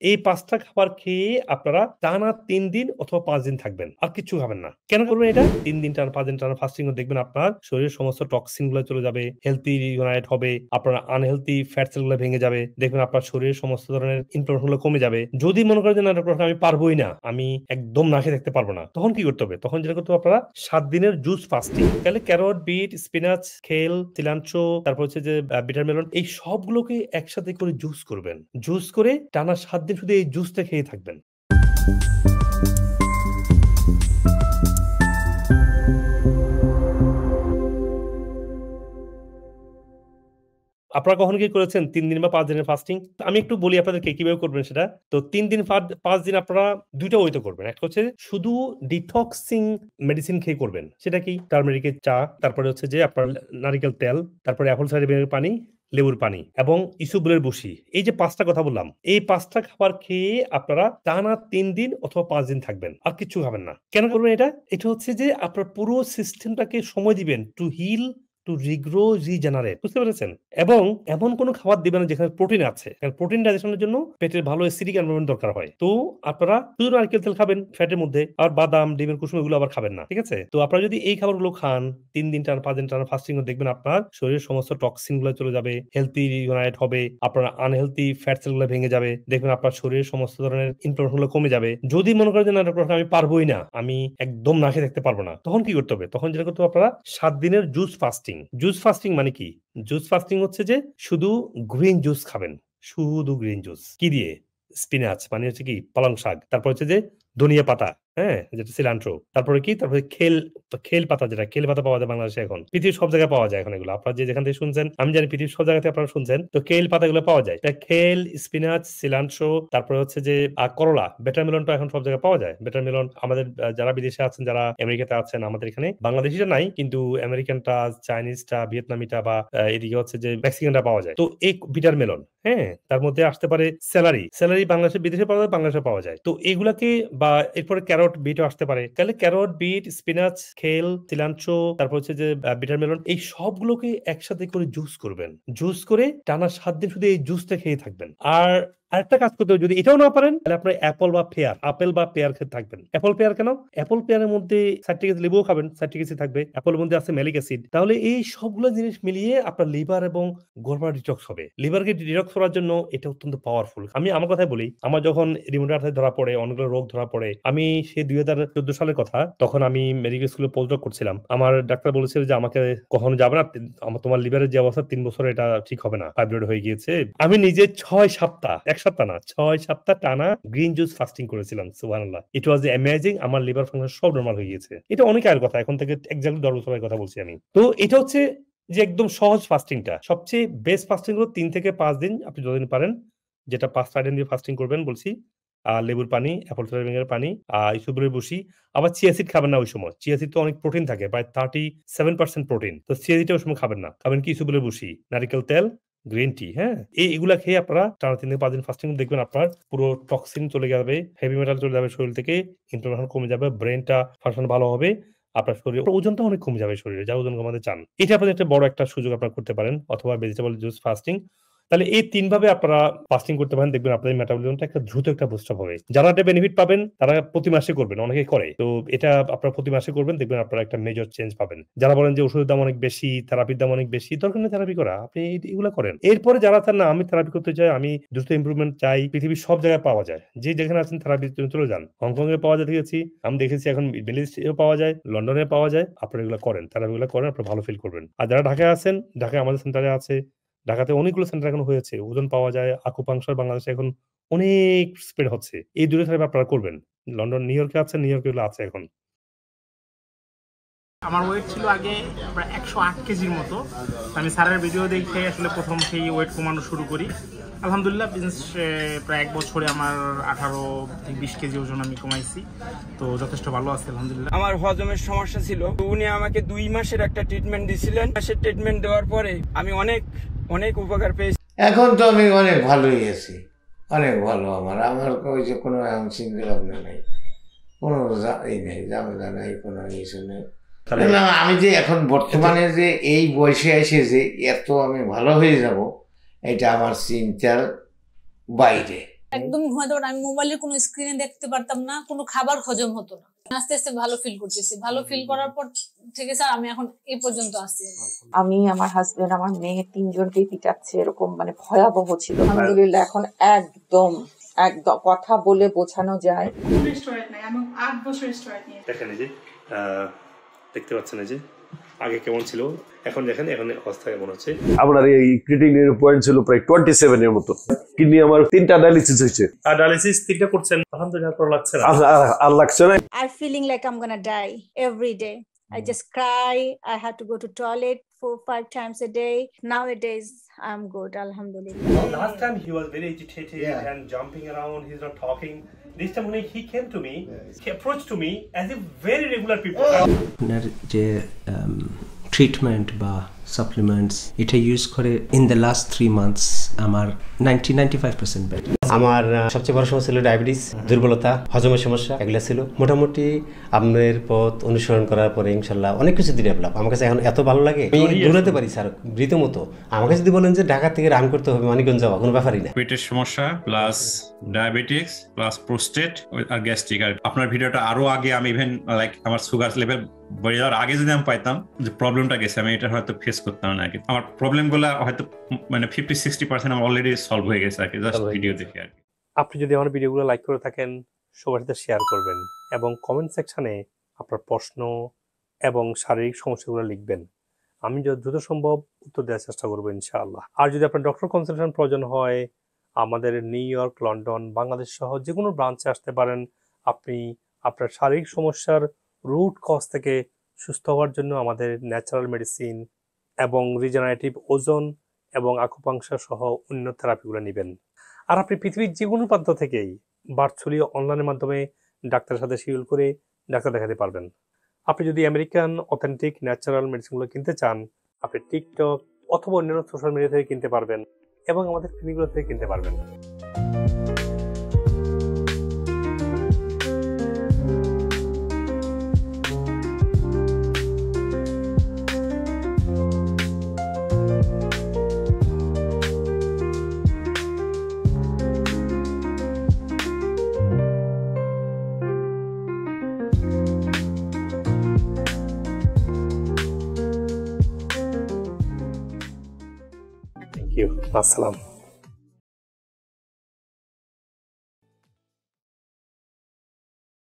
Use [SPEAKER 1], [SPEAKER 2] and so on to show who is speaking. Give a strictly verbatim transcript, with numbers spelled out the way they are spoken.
[SPEAKER 1] এই পাঁচটা খাবার খেয়ে আপনারা টানা তিন দিন অথবা পাঁচ দিন থাকবেন। আর কিচ্ছু খাবেন না। কেন করবেন এটা? তিন দিন টানা পাঁচ দিন টানা ফাস্টিং এ দেখবেন আপনার শরীরের সমস্ত টক্সিন গুলো চলে যাবে, হেলথি রিজেনারেট হবে, আপনার আনহেলথি ফ্যাট সেল গুলো ভেঙে যাবে। দেখবেন আপনার শরীরের সমস্ত ধরনের ইনফ্লামেশন গুলো কমে যাবে। যদি মনে করেন যে না ডক্টর আমি পারবোই না, আমি একদম না খেয়ে থাকতে পারবো না। তখন কি করতে হবে? তখন যেটা করতে হবে আপনারা সাত দিনের জুস ফাস্টিং। তাহলে carrot, beet, spinach, kale, cilantro, তারপর হচ্ছে যে আ বিটার মেলন এই সবগুলোকে একসাথে করে জুস করবেন। জুস করে টানা সাত দিন শুধু এই জুসটা খেয়ে থাকবেন। আপনারা কখনো কি করেছেন তিন দিন বা পাঁচ দিনের ফাস্টিং? আমি একটু বলি আপনাদেরকে কিভাবে করবেন সেটা। তো তিন দিন ফাদ পাঁচ দিন আপনারা দুই টা ওয়েতে করবেন। একটা হচ্ছে শুধু ডিটক্সিং মেডিসিন খেয়ে করবেন। সেটা কি? টারমেরিকের চা, তারপরে হচ্ছে যে আপনার নারিকেল তেল, তারপরে অ্যাপল সাইডার ভিনেগারের পানি, লেবুর পানি এবং ইসবগুলের বসি। এই যে পাঁচ টা কথা বললাম, এই পাঁচ টা খাবার খেয়ে আপনারা টানা তিন দিন অথবা পাঁচ দিন থাকবেন। আর কিচ্ছু খাবেন না। কেন করবেন এটা? এটা হচ্ছে যে আপনার পুরো সিস্টেমটাকে সময় দিবেন to heal, to regrow, regenerate. বুঝতে পেরেছেন? এবং এমন কোন খাবার দিবেন না যেখানে প্রোটিন আছে। কারণ প্রোটিন ডাইজেশনের জন্য পেটের ভালো অ্যাসিডিক এনভায়রনমেন্ট দরকার হয়। তো আপনারা শুধু নারকেল তেল খাবেন ফ্যাটের মধ্যে। আর বাদাম, ডিমের কুসুম এগুলো আবার খাবেন না। ঠিক আছে? তো আপনারা যদি এই খাবারগুলো খান তিন দিন টানা পাঁচ দিন টানা ফাস্টিং এ দেখবেন আপনার শরীরের সমস্ত টক্সিন গুলো চলে যাবে, হেলথি রিজেনারেট হবে, আপনার আনহেলথি ফ্যাট সেল গুলো ভেঙে যাবে। দেখবেন আপনার শরীরের সমস্ত ধরনের ইনফ্লামেশন গুলো কমে যাবে। যদি মনে করেন যে না ডক্টর আমি পারবোই না, আমি একদম না খেয়ে থাকতে পারবো না। তখন কি করতে হবে? তখন যেটা করতে হবে আপনারা সাত দিনের জুস ফাস্টিং। জুস ফাস্টিং মানে কি? জুস ফাস্টিং হচ্ছে যে শুধু গ্রিন জুস খাবেন। শুধু গ্রিন জুস। কি দিয়ে? স্পিনাচ মানে হচ্ছে কি? পালং শাক। তারপর হচ্ছে যে ধনিয়া পাতা, হ্যাঁ? যেটা সিলান্ট্রো। তারপরে কি? তারপরে খেল খেল পাতা যেটা খেল পাতা পাওয়া যায় বাংলাদেশে এখন। পৃথিবীর সব জায়গায় পাওয়া যায় এখন এগুলো। আপনারা যে যেখান থেকে শুনছেন, আমি জানি পৃথিবীর সব জায়গা থেকে আপনারা শুনছেন। তো খেল পাতাগুলো পাওয়া যায়। তা খেল, স্পিনাচ, সিলান্ট্রো, তারপরে হচ্ছে যে আ করলা, বেটার মেলনটা এখন সব জায়গায় পাওয়া যায়। বেটার মেলন আমাদের আ যারা বিদেশে আছেন, যারা আমেরিকাতে আছেন, আমাদের এখানে বাংলাদেশিটা নাই কিন্তু আমেরিকানটা, চাইনিজটা, ভিয়েতনামিটা বা আ এদিকে হচ্ছে যে মেক্সিকানটা পাওয়া যায়। তো এই বিটার মেলন, হ্যাঁ? তার মধ্যে আসতে পারে সেলারি। সেলারি বাংলাদেশে বিদেশে পাওয়া যায়, বাংলাদেশে পাওয়া যায়। তো এগুলাকে বা এরপরে ক্যারট, বিটও আসতে পারে। তাহলে carrot, beet, spinach, kale, cilantro, তারপর হচ্ছে যে আ বিটার মেলন এই সবগুলোকে একসাথে করে জুস করবেন। জুস করে টানা সাত দিন শুধু এই জুসটা খেয়ে থাকবেন। আর আরেকটা কাজ করতে হবে, যদি এটাও না পারেন তাহলে আপনার অ্যাপল বা পেয়ার, আপেল বা পেয়ার খেতে থাকবেন। অ্যাপল পেয়ার কেন? অ্যাপল পেয়ারের মধ্যে সাইট্রিক অ্যাসিড, লেবুও খাবেন, সাইট্রিক অ্যাসিড থাকবে। অ্যাপলের মধ্যে আছে ম্যালিক অ্যাসিড। তাহলে এই সবগুলো জিনিস মিলিয়ে আপনার লিভার এবং গলব্লাডার ডিটক্স হবে। লিভারকে ডিটক্স করার জন্য এটা অত্যন্ত পাওয়ারফুল। আমি আমার কথাই বলি, আমার যখন রিউমাটয়েড আর্থ্রাইটিস ধরা পড়ে, অনেকগুলো রোগ ধরা পড়ে, আমি সেই দুই হাজার চৌদ্দ সালের কথা, তখন আমি মেডিকেল স্কুলে পোস্টডক করছিলাম। আমার ডাক্তার বলেছিল যে আমাকে কখনো যাবে না, আমার তোমার লিভারের যে অবস্থা তিন বছরে এটা ঠিক হবে না, ফাইব্রয়েড হয়ে গিয়েছে। আমি নিজে ছয় সপ্তাহ, এক সপ্তাহ না ছয় সপ্তাহ টানা গ্রিন জুস ফাস্টিং করেছিলাম। সুবহানাল্লাহ, ইট ওয়াজ অ্যামেজিং। আমার লিভার ফাংশন সব নরমাল হয়ে গিয়েছে। এটা অনেক আগের কথা, এখন থেকে এক্স্যাক্টলি দশ বছর আগের কথা বলছি আমি। তো এটা হচ্ছে যে একদম সহজ ফাস্টিংটা। সবচেয়ে বেস্ট ফাস্টিং হলো তিন থেকে পাঁচ দিন আপনি যতদিন পারেন, যেটা পাঁচ টা আইটেম দিয়ে ফাস্টিং করবেন বলছি। আ লেবুর পানি, অ্যাপল সাইডার ভিনেগারের পানি, আ ইসবগুলের বসি। আবার চিয়া সিড খাবেন না ওই সময়। চিয়া সিড তো অনেক প্রোটিন থাকে, প্রায় সাত পার্সেন্ট প্রোটিন। তো চিয়া সিডটা ওই সময় খাবেন না। খাবেন কি? ইসবগুলের বসি, নারিকেল তেল, গ্রিন টি, হ্যাঁ? এই এগুলা খেয়ে আপনারা টানা তিন থেকে পাঁচ দিন ফাস্টিং দেখবেন আপনার পুরো টক্সিন চলে যাবে, হেভি মেটাল চলে যাবে শরীর থেকে, ইনফ্লামেশন কমে যাবে, ব্রেইনটা ফাংশন ভালো হবে। আপনার শরীরে ওজনটা অনেক কমে যাবে শরীরে, যারা ওজন কমাতে চান। এটা আপনাদের একটা বড় একটা সুযোগ আপনারা করতে পারেন, অথবা ভেজিটেবল জুস ফাস্টিং। তাহলে এই তিন ভাবে আপনারা ফাস্টিং করতে পারেন, দেখবেন আপনাদের মেটাবলিজমটা একটা দ্রুত একটা বুস্ট আপ হবে। যারা এটা বেনিফিট পাবেন তারা প্রতি মাসে করবেন, অনেকেই করে। তো এটা আপনারা প্রতি মাসে করবেন, দেখবেন আপনারা একটা মেজর চেঞ্জ পাবেন। যারা বলেন যে ওষুধের দাম অনেক বেশি, থেরাপির দাম অনেক বেশি, দরকার নেই থেরাপি করা, আপনি এগুলো করেন। এরপরে যারা চান না আমি থেরাপি করতে চাই, আমি দ্রুত ইমপ্রুভমেন্ট চাই, পৃথিবীর সব জায়গায় পাওয়া যায়। যে যেখানে আছেন থেরাপির জন্য চলে যান। হংকং এ পাওয়া যায় দেখেছি, আমি দেখেছি এখন মিডল ইস্টেও পাওয়া যায়, লন্ডনে পাওয়া যায়। আপনারা এগুলো করেন, থেরাপিগুলো করেন, আপনারা ভালো ফিল করবেন। আর যারা ঢাকায় আছেন, ঢাকায় আমাদের সেন্টারে আছে। ঢাকাতে অনেকগুলো সেন্টার এখন হয়েছে, ওজন পাওয়া যায়, আকুপাংশার বাংলাদেশে এখন অনেক স্প্রেড হচ্ছে। এই দুটো থেরাপি আপনারা করবেন। লন্ডন, নিউ ইয়র্কে আছে, নিউ ইয়র্কে এগুলো আছে এখন।
[SPEAKER 2] আমার ওয়েট ছিল আগে প্রায় একশো আট কেজির মতো। আমি স্যারের ভিডিও দেখে আসলে প্রথম সেই ওয়েট কমানো শুরু করি। আলহামদুলিল্লাহ বিজনেস প্রায় এক বছরে আমার আঠারো থেকে বিশ কেজি ওজন আমি কমাইছি, তো যথেষ্ট ভালো আছে আলহামদুলিল্লাহ।
[SPEAKER 3] আমার হজমের সমস্যা ছিল, উনি আমাকে দুই মাসের একটা ট্রিটমেন্ট দিয়েছিলেন। মাসের ট্রিটমেন্ট দেওয়ার পরে আমি অনেক অনেক উপকার পেয়েছি।
[SPEAKER 4] এখন তো আমি অনেক ভালোই আছি, অনেক ভালো। আমার আমার ওই যে কোনো এখন চিন্তা ভাবনা নেই, কোনো এই নেই, ঝামেলা নেই, কোনো কিছু নেই। আমি যে এখন বর্তমানে যে এই বয়সে এসে যে এত আমি ভালো হয়ে যাব, এটা আমার চিন্তার বাইরে।
[SPEAKER 5] একদম ঘুমাতে পারতাম, আমি মোবাইলের কোনো স্ক্রিনে দেখতে পারতাম না, কোনো খাবার হজম হতো না। আস্তে আস্তে ভালো ফিল করতেছি, ভালো ফিল করার পর থেকে স্যার আমি এখন এই পর্যন্ত আসছি।
[SPEAKER 6] আমি, আমার হাজবেন্ড, আমার মেয়ে তিনজনকেই পিটাচ্ছে, এরকম মানে ভয়াবহ ছিল। আলহামদুলিল্লাহ এখন একদম একদম কথা বলে বোঝানো যায়।
[SPEAKER 1] দেখেন এই যে দেখতে পাচ্ছেন এই যে আগে কেমন ছিল, এখন দেখেন এখন অবস্থা কেমন হচ্ছে।
[SPEAKER 7] আপনার এই ক্রিয়েটিনিন পয়েন্ট ছিল প্রায় টোয়েন্টি সেভেন এর মতো। কিডনি আমার তিনটা ডায়ালিসিস হয়েছে।
[SPEAKER 1] আর ডায়ালিসিস তিনটা করছেন, আলহামদুলিল্লাহ ভালো লাগছে না?
[SPEAKER 7] আর লাগছে না।
[SPEAKER 8] I feeling like I'm gonna die every day. I just cry. I had to go to toilet four five times a day. Nowadays I'm good, alhamdulillah.
[SPEAKER 1] Last time he was very agitated yeah. and jumping around, he's not talking. This time when he came to me, he approached to me as if very regular people.
[SPEAKER 9] আপনার যে treatment বা supplements এটা use করে in the last three months আমার ninety ninety five percent better.
[SPEAKER 10] আমার সবচেয়ে বড় সমস্যা ছিল ডায়াবেটিস, দুর্বলতা, হজমের সমস্যা, এগুলো ছিল। মোটামুটি আপনার পথ অনুসরণ করার পরে ইনশাল্লাহ অনেক কিছু ডেভেলপ। আমার কাছে এখন এত ভালো লাগে, আমি দৌড়াতে পারি স্যার রীতিমতো। আমাকে যদি বলেন যে ঢাকা থেকে রান করতে হবে মানিকগঞ্জ যাওয়া, কোনো ব্যাপারই না।
[SPEAKER 11] পেটের সমস্যা প্লাস ডায়াবেটিক্স প্লাস প্রোস্টেট আর গ্যাস্ট্রিক। আর আপনার ভিডিওটা আরো আগে আমি ইভেন লাইক আমার সুগার লেভেল বেড়ে যাওয়ার আগে যদি আমি পাইতাম যে প্রবলেমটা গেছে, আমি এটা হয়তো ফেস করতাম না। আর কি আমার প্রবলেমগুলো হয়তো মানে ফিফটি সিক্সটি পার্সেন্ট আমার অলরেডি সলভ হয়ে গেছে আর কি, জাস্ট ভিডিও দেখে আর কি।
[SPEAKER 1] আপনি যদি আমার ভিডিওগুলো লাইক করে থাকেন, সবার সাথে শেয়ার করবেন এবং কমেন্ট সেকশনে আপনার প্রশ্ন এবং শারীরিক সমস্যাগুলো লিখবেন। আমি যত দ্রুত সম্ভব উত্তর দেওয়ার চেষ্টা করবো ইনশাআল্লাহ। আর যদি আপনার ডক্টর কনসালটেশন প্রয়োজন হয়, আমাদের নিউ ইয়র্ক, লন্ডন, বাংলাদেশ সহ যে কোনো ব্রাঞ্চে আসতে পারেন। আপনি আপনার শারীরিক সমস্যার রুট কজ থেকে সুস্থ হওয়ার জন্য আমাদের ন্যাচারাল মেডিসিন এবং রিজেনারেটিভ ওজন এবং আকুপাংশার সহ অন্য থেরাপিগুলো নেবেন। আর আপনি পৃথিবীর যে কোনো প্রান্ত থেকেই ভার্চুয়ালি অনলাইনের মাধ্যমে ডাক্তারের সাথে শিডিউল করে ডাক্তার দেখাতে পারবেন। আপনি যদি আমেরিকান অথেন্টিক ন্যাচারাল মেডিসিনগুলো কিনতে চান, আপনি টিকটক অথবা অন্যান্য সোশ্যাল মিডিয়া থেকে কিনতে পারবেন এবং আমাদের ক্লিনিকগুলো থেকে কিনতে পারবেন। Thank you. Assalam.